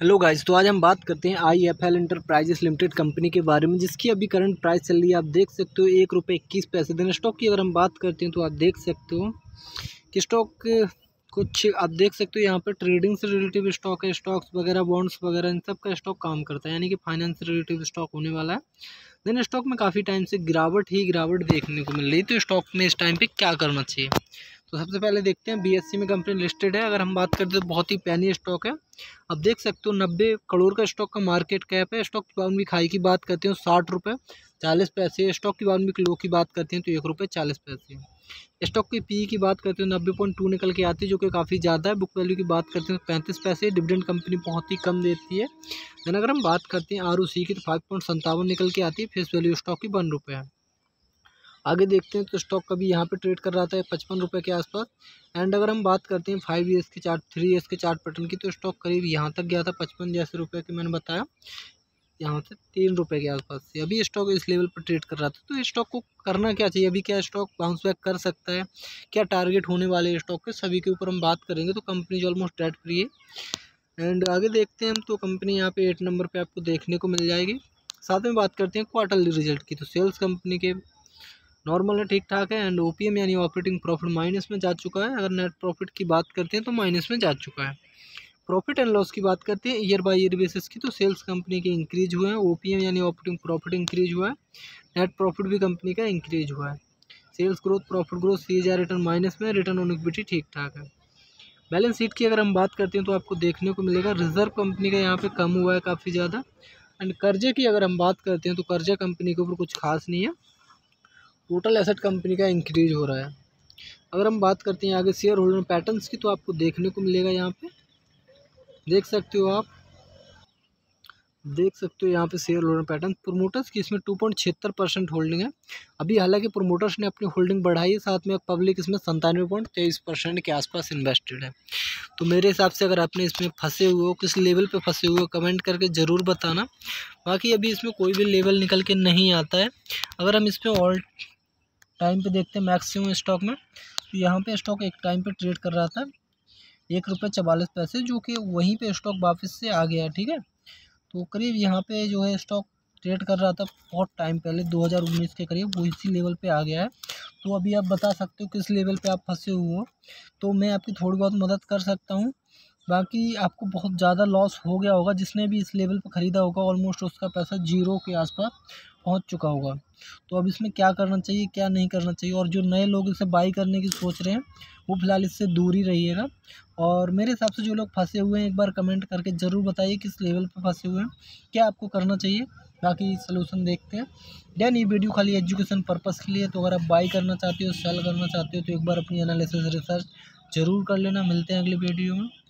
Hello guys, तो आज हम बात करते हैं IFL इंटरप्राइजेस लिमिटेड कंपनी के बारे में, जिसकी अभी करंट प्राइस चल रही है। आप देख सकते हो ₹1.21। दिन स्टॉक की अगर हम बात करते हैं तो आप देख सकते हो कि स्टॉक कुछ आप देख सकते हो यहाँ पर ट्रेडिंग से रिलेटिव स्टॉक है। स्टॉक्स वगैरह, बॉन्ड्स वगैरह, इन सब का स्टॉक काम करता है, यानी कि फाइनेंस से रिलेटिव स्टॉक होने वाला है। देन स्टॉक में काफ़ी टाइम से गिरावट देखने को मिल रही है। तो स्टॉक में इस टाइम पे क्या करना चाहिए, तो सबसे पहले देखते हैं। BSE में कंपनी लिस्टेड है। अगर हम बात करते हैं तो बहुत ही पैनी स्टॉक है। अब देख सकते हो 90 करोड़ का स्टॉक का मार्केट कैप है। स्टॉक की बाउंड्री हाई की बात करते हैं ₹60.40। स्टॉक की बाउंड्री लो की बात करते हैं तो ₹1.40। स्टॉक की PE की बात करते हैं 90.2 निकल के आती है, जो कि काफ़ी ज़्यादा है। बुक वैल्यू की बात करते हैं तो 35 पैसे। डिविडेंड कंपनी बहुत ही कम देती है। देन अगर हम बात करते हैं ROC की तो 5.57 निकल के आती है। फेस वैल्यू स्टॉक की ₹1 है। आगे देखते हैं तो स्टॉक कभी यहाँ पे ट्रेड कर रहा था ₹55 के आसपास। एंड अगर हम बात करते हैं 5 ईयर्स के चार्ट, 3 ईयर्स के चार्ट पैटर्न की, तो स्टॉक करीब यहाँ तक गया था 55 जैसे रुपये के, मैंने बताया यहाँ से ₹3 के आसपास से। अभी स्टॉक इस लेवल पर ट्रेड कर रहा था। तो स्टॉक को करना क्या चाहिए, अभी क्या स्टॉक बाउंस बैक कर सकता है, क्या टारगेट होने वाले हैं स्टॉक के, सभी के ऊपर हम बात करेंगे। तो कंपनी जो ऑलमोस्ट डेट फ्री है। एंड आगे देखते हैं हम, तो कंपनी यहाँ पे 8 नंबर पे आपको देखने को मिल जाएगी। साथ में बात करते हैं क्वार्टरली रिजल्ट की, तो सेल्स कंपनी के नॉर्मल है, ठीक ठाक है। एंड OPM यानी ऑपरेटिंग प्रॉफिट माइनस में जा चुका है। अगर नेट प्रॉफिट की बात करते हैं तो माइनस में जा चुका है। प्रॉफिट एंड लॉस की बात करते हैं ईयर बाय ईयर बेसिस की, तो सेल्स कंपनी के इंक्रीज हुए हैं। OPM यानी ऑपरेटिंग प्रॉफिट इंक्रीज हुआ है। नेट प्रॉफिट भी कंपनी का इंक्रीज हुआ है। Sales growth, profit growth, CAGR return minus में, रिटर्न ऑन इक्विटी ठीक ठाक है। बैलेंस शीट की अगर हम बात करते हैं तो आपको देखने को मिलेगा रिजर्व कंपनी का यहाँ पे कम हुआ है काफ़ी ज़्यादा। एंड कर्जे की अगर हम बात करते हैं तो कर्जा कंपनी के ऊपर कुछ खास नहीं है। टोटल एसेट कंपनी का इंक्रीज हो रहा है। अगर हम बात करते हैं आगे शेयर होल्डर पैटर्न्स की, तो आपको देखने को मिलेगा यहाँ पे, देख सकते हो आप, देख सकते हो यहाँ पे शेयर होल्डर पैटर्न। प्रोमोटर्स की इसमें 2.76% होल्डिंग है अभी। हालांकि प्रोमोटर्स ने अपनी होल्डिंग बढ़ाई है, साथ में पब्लिक इसमें 97.23% के आसपास इन्वेस्टेड है। तो मेरे हिसाब से अगर आपने इसमें फंसे हुए हो, किस लेवल पे फंसे हुए हो, कमेंट करके ज़रूर बताना। बाकी अभी इसमें कोई भी लेवल निकल के नहीं आता है। अगर हम इसमें ऑल टाइम पे देखते हैं मैक्सिमम स्टॉक में, तो यहाँ पे स्टॉक एक टाइम पे ट्रेड कर रहा था ₹1.44, जो कि वहीं पे स्टॉक वापस से आ गया, ठीक है। तो करीब यहाँ पे जो है स्टॉक ट्रेड कर रहा था बहुत टाइम पहले, 2019 के करीब, वो इसी लेवल पे आ गया है। तो अभी आप बता सकते हो किस लेवल पे आप फंसे हुए हो, तो मैं आपकी थोड़ी बहुत मदद कर सकता हूँ। बाकी आपको बहुत ज़्यादा लॉस हो गया होगा, जिसने भी इस लेवल पर ख़रीदा होगा ऑलमोस्ट उसका पैसा जीरो के आसपास पहुंच चुका होगा। तो अब इसमें क्या करना चाहिए, क्या नहीं करना चाहिए, और जो नए लोग इसे बाई करने की सोच रहे हैं वो फिलहाल इससे दूर ही रहिएगा। और मेरे हिसाब से जो लोग फंसे हुए हैं, एक बार कमेंट करके ज़रूर बताइए किस लेवल पर फंसे हुए हैं, क्या आपको करना चाहिए। बाकी सलूशन देखते हैं। देन ये वीडियो खाली एजुकेशन पर्पज़ के लिए, तो अगर आप बाई करना चाहते हो, सेल करना चाहते हो, तो एक बार अपनी एनालिसिस रिसर्च ज़रूर कर लेना। मिलते हैं अगली वीडियो में।